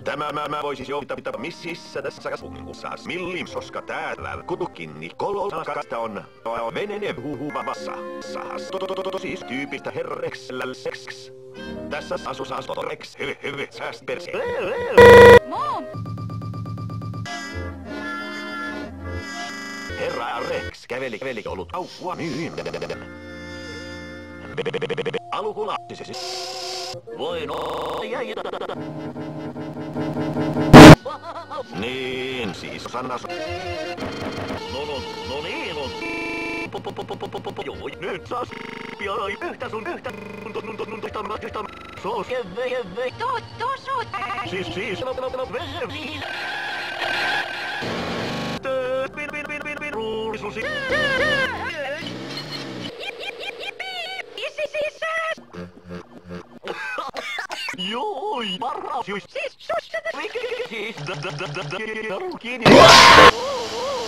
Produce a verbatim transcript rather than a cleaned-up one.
Tämä mä, mä voisis jo pitää mississä tässä kasungussa. Millim, koska täällä kutukinni kololakasta on venene huhuvavassa. Sahas to to to to siis tyypistä herreksellä seks. Tässä asus astoreks hyvä hyvä sääst perse. Mom! Herra Rex käveli käveli ollut aukua myyn. Alukula. Voi no. Niin, siis Sanna... No, no, no niin on. Joo, nyt saas... Pian yhtä sun yhtä... Soos... Kevve, kevve... To, to, sut... Siis, siis... No, no, no, vese... Niin... Töö... Pin, pin, pin, pin, pin... Ruulisusi... Joo, paras... Siis, siis, sus... Siis, da, da, da, da, da, da, da, da,